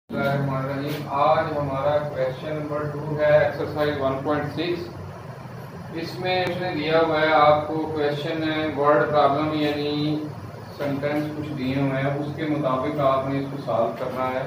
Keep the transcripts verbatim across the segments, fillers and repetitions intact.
आज हमारा question number two है एक्सरसाइज वन पॉइंट सिक्स। इसमें उसने दिया हुआ है आपको क्वेश्चन वर्ड प्रॉब्लम यानी सेंटेंस कुछ दिए हुए हैं, उसके मुताबिक आपने इसको सॉल्व करना है।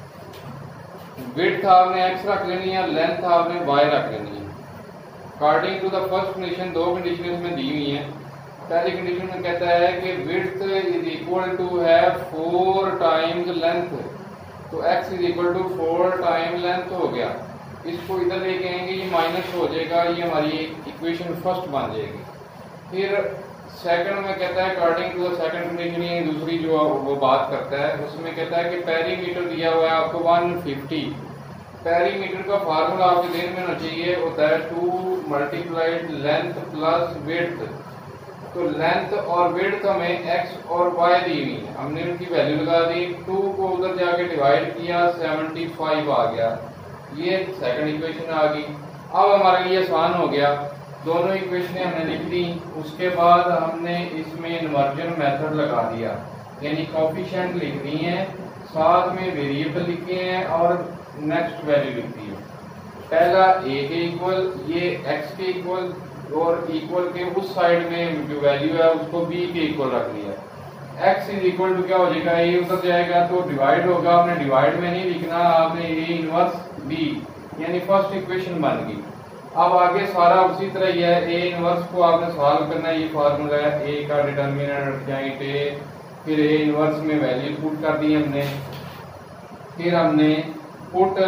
विड्थ आपने एक्स रख लेनी है, लेंथ आपने वाई रख लेनी है। According to the first condition, दो कंडीशन इसमें दी हुई हैं। पहली कंडीशन में कहता है कि विड्थ इज इक्वल टू है फोर टाइम्स लेंथ, तो x is equal to four time length हो गया। इसको इधर लेके आएंगे, ये माइनस हो जाएगा, ये हमारी इक्वेशन फर्स्ट बन जाएगी। फिर सेकंड में कहता है according to the second condition, ये दूसरी जो वो बात करता है उसमें कहता है कि पेरीमीटर दिया हुआ है आपको वन फिफ्टी। पेरीमीटर का फार्मूला आपके ध्यान में होना चाहिए, होता है two multiplied length plus width. तो लेंथ और विड्थ हमें x और y दी हुई है, हमने उनकी वैल्यू लगा दी। टू को उधर जाके डिवाइड किया, सेवेंटी फाइव आ गया, ये सेकंड इक्वेशन आ गई। अब हमारे लिए आसान हो गया, दोनों इक्वेशनें हमने लिख दी। उसके बाद हमने इसमें इन्वर्जन मेथड लगा दिया, यानी कोफिशिएंट लिख दी है, साथ में वेरिएबल लिखे हैं और नेक्स्ट वैल्यू लिख दी है। पहला a के इक्वल, ये x के इक्वल, और इक्वल के उस साइड में जो वैल्यू है उसको b के इक्वल रख लिया। x इज इक्वल टू क्या हो जाएगा, a उधर जाएगा तो डिवाइड होगा, आपने डिवाइड में नहीं लिखना, आपने a इनवर्स b यानी फर्स्ट इक्वेशन बन गई। अब आगे सारा उसी तरह ही है, a इनवर्स को आपने सॉल्व करना है, ये फार्मूला है, a का डिटर्मिनेंट जॉइंट a, फिर a इनवर्स में वैल्यू पुट कर दी हमने, फिर हमने put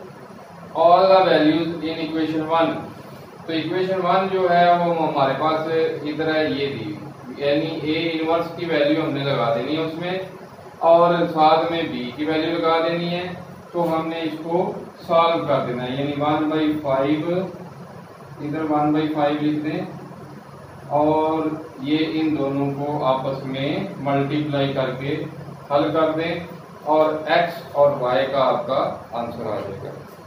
all the values in equation one. तो इक्वेशन वन जो है वो हमारे पास इधर है, ये दी, यानी a इनवर्स की वैल्यू हमने लगा देनी है उसमें, और साथ में b की वैल्यू लगा देनी है। तो हमने इसको सॉल्व कर देना है, यानी वन बाई फाइव, इधर वन बाई फाइव लिख दें, और ये इन दोनों को आपस में मल्टीप्लाई करके हल कर दें, और x और y का आपका आंसर आ जाएगा।